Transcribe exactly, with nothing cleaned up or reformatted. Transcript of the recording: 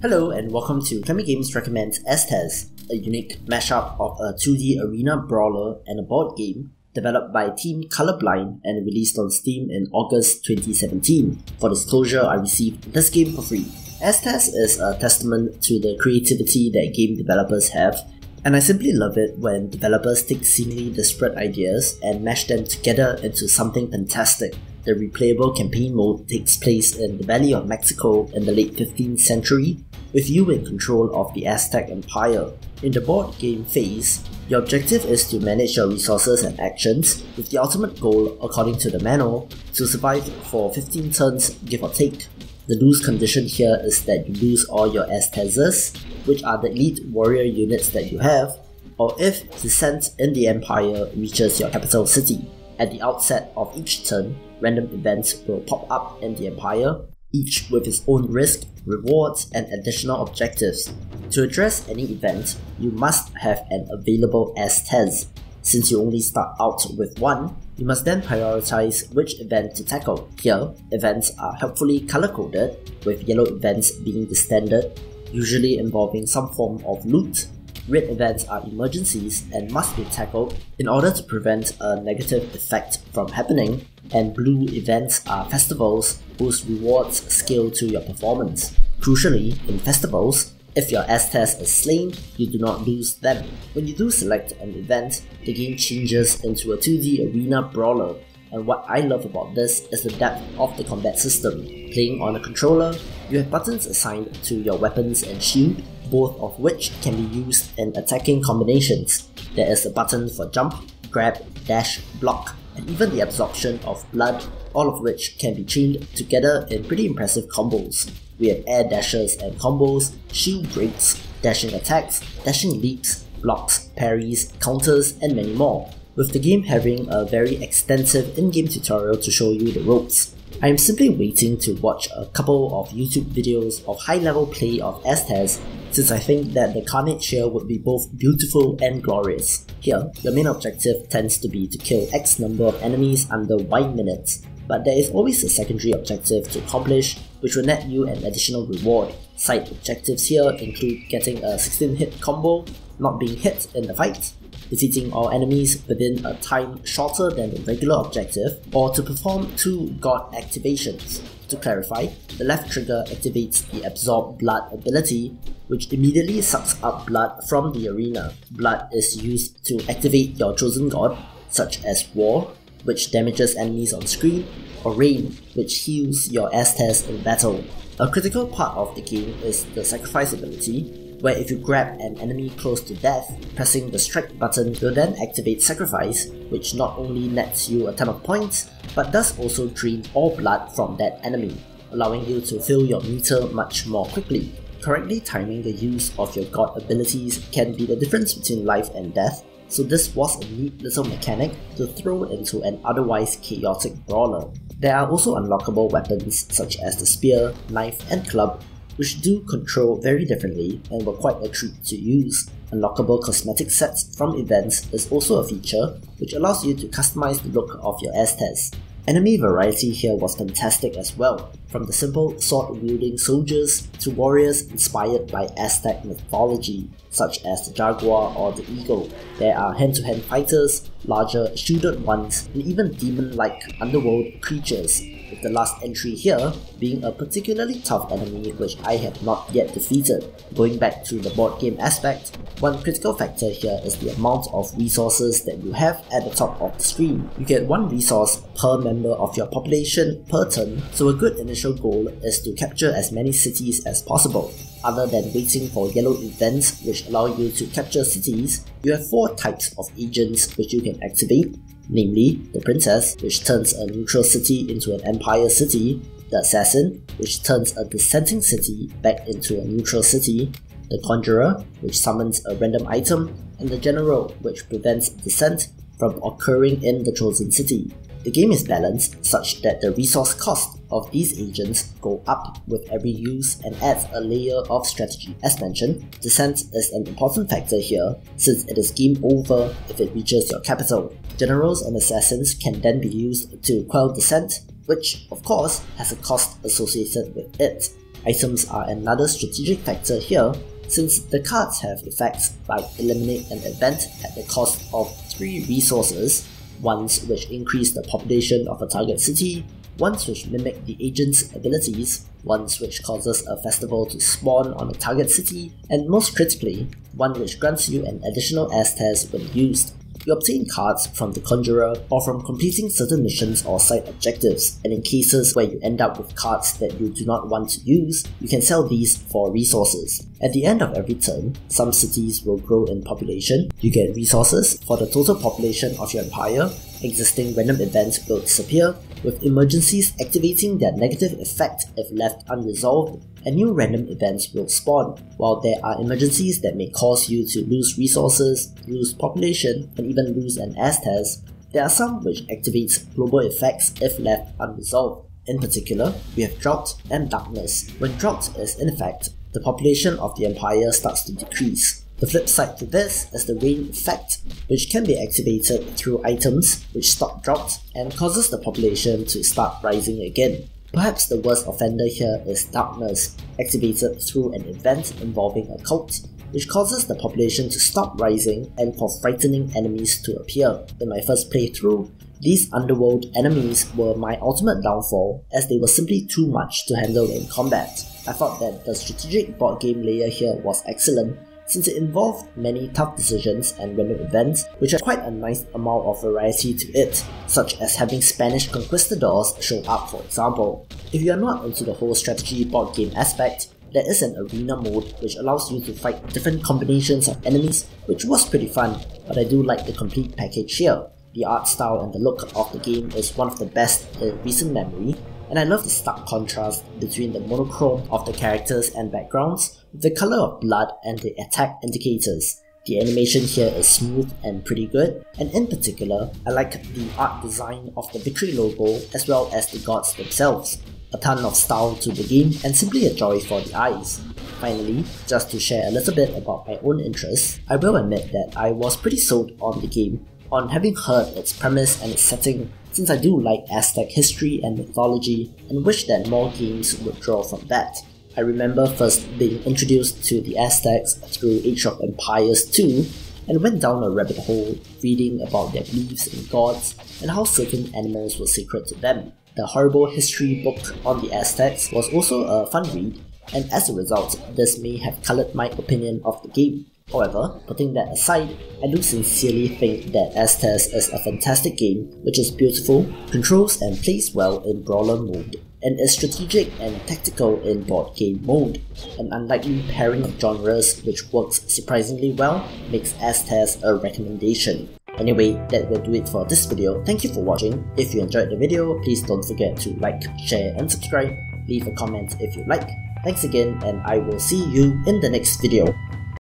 Hello and welcome to Kami Games Recommends Estes, a unique mashup of a two D arena brawler and a board game developed by Team Colorblind and released on Steam in August twenty seventeen. For disclosure, I received this game for free. Estes is a testament to the creativity that game developers have, and I simply love it when developers take seemingly disparate ideas and mash them together into something fantastic. The replayable campaign mode takes place in the Valley of Mexico in the late fifteenth century, with you in control of the Aztec Empire. In the board game phase, your objective is to manage your resources and actions, with the ultimate goal, according to the manual, to survive for fifteen turns give or take. The lose condition here is that you lose all your Aztecs, which are the elite warrior units that you have, or if Descent in the Empire reaches your capital city. At the outset of each turn, random events will pop up in the Empire, each with its own risk, rewards, and additional objectives. To address any event, you must have an available Aztec. Since you only start out with one, you must then prioritize which event to tackle. Here, events are helpfully color-coded, with yellow events being the standard, usually involving some form of loot. Red events are emergencies and must be tackled in order to prevent a negative effect from happening, and blue events are festivals whose rewards scale to your performance. Crucially, in festivals, if your Aztec is slain, you do not lose them. When you do select an event, the game changes into a two D arena brawler, and what I love about this is the depth of the combat system. Playing on a controller, you have buttons assigned to your weapons and shield, both of which can be used in attacking combinations. There is a button for jump, grab, dash, block, and even the absorption of blood, all of which can be chained together in pretty impressive combos. We have air dashes and combos, shield breaks, dashing attacks, dashing leaps, blocks, parries, counters, and many more, with the game having a very extensive in-game tutorial to show you the ropes. I am simply waiting to watch a couple of YouTube videos of high-level play of Aztecs, since I think that the carnage here would be both beautiful and glorious. Here, your main objective tends to be to kill X number of enemies under one minute, but there is always a secondary objective to accomplish, which will net you an additional reward. Side objectives here include getting a sixteen hit combo, not being hit in the fight, defeating all enemies within a time shorter than the regular objective, or to perform two god activations. To clarify, the left trigger activates the Absorb Blood ability, which immediately sucks up blood from the arena. Blood is used to activate your chosen god, such as War, which damages enemies on screen, or Rain, which heals your Aztecs in battle. A critical part of the game is the Sacrifice ability, where if you grab an enemy close to death, pressing the strike button will then activate Sacrifice, which not only nets you a ton of points, but does also drain all blood from that enemy, allowing you to fill your meter much more quickly. Correctly timing the use of your god abilities can be the difference between life and death, so this was a neat little mechanic to throw into an otherwise chaotic brawler. There are also unlockable weapons such as the spear, knife, and club, which do control very differently and were quite a treat to use. Unlockable cosmetic sets from events is also a feature, which allows you to customize the look of your Aztecs. Enemy variety here was fantastic as well, from the simple sword-wielding soldiers to warriors inspired by Aztec mythology, such as the jaguar or the eagle. There are hand-to-hand fighters, larger shielded ones, and even demon-like underworld creatures, with the last entry here being a particularly tough enemy which I have not yet defeated. Going back to the board game aspect, one critical factor here is the amount of resources that you have at the top of the screen. You get one resource per member of your population per turn, so a good initial goal is to capture as many cities as possible. Other than waiting for yellow events which allow you to capture cities, you have four types of agents which you can activate, namely the Princess, which turns a neutral city into an Empire city, the Assassin, which turns a dissenting city back into a neutral city, the Conjurer, which summons a random item, and the General, which prevents dissent from occurring in the chosen city. The game is balanced such that the resource cost of these agents go up with every use and adds a layer of strategy. As mentioned, dissent is an important factor here since it is game over if it reaches your capital. Generals and assassins can then be used to quell dissent, which of course has a cost associated with it. Items are another strategic factor here, since the cards have effects like eliminate an event at the cost of three resources, ones which increase the population of a target city, ones which mimic the agent's abilities, ones which causes a festival to spawn on a target city, and most critically, one which grants you an additional Estes when used. You obtain cards from the Conjurer or from completing certain missions or side objectives, and in cases where you end up with cards that you do not want to use, you can sell these for resources. At the end of every turn, some cities will grow in population, you get resources for the total population of your empire, existing random events will disappear, with emergencies activating their negative effect if left unresolved, and new random events will spawn. While there are emergencies that may cause you to lose resources, lose population, and even lose an Estes, there are some which activates global effects if left unresolved. In particular, we have Drought and Darkness. When Drought is in effect, the population of the empire starts to decrease. The flip side to this is the Rain effect, which can be activated through items which stop drought and causes the population to start rising again. Perhaps the worst offender here is Darkness, activated through an event involving a cult, which causes the population to stop rising and for frightening enemies to appear. In my first playthrough, these underworld enemies were my ultimate downfall as they were simply too much to handle in combat. I thought that the strategic board game layer here was excellent, since it involved many tough decisions and random events, which had quite a nice amount of variety to it, such as having Spanish conquistadors show up for example. If you are not into the whole strategy board game aspect, there is an arena mode which allows you to fight different combinations of enemies, which was pretty fun, but I do like the complete package here. The art style and the look of the game is one of the best in recent memory, and I love the stark contrast between the monochrome of the characters and backgrounds with the colour of blood and the attack indicators. The animation here is smooth and pretty good, and in particular, I like the art design of the Victory logo as well as the gods themselves. A ton of style to the game and simply a joy for the eyes. Finally, just to share a little bit about my own interests, I will admit that I was pretty sold on the game on having heard its premise and its setting, since I do like Aztec history and mythology and wish that more games would draw from that. I remember first being introduced to the Aztecs through Age of Empires two and went down a rabbit hole reading about their beliefs in gods and how certain animals were sacred to them. The horrible history book on the Aztecs was also a fun read, and as a result, this may have coloured my opinion of the game. However, putting that aside, I do sincerely think that Estes is a fantastic game which is beautiful, controls and plays well in brawler mode, and is strategic and tactical in board game mode. An unlikely pairing of genres which works surprisingly well makes Estes a recommendation. Anyway, that will do it for this video. Thank you for watching. If you enjoyed the video, please don't forget to like, share and subscribe. Leave a comment if you like. Thanks again, and I will see you in the next video.